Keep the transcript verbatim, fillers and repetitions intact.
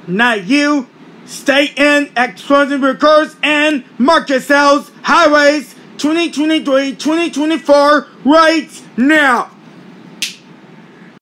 not you. Stay in explosive records and market sales highways twenty twenty-three twenty twenty-four right now.